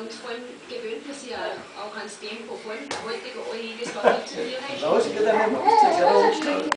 Und vor allem gewöhnt man sich ja auch ans Tempo, vor allem heute, das war nicht zu mir.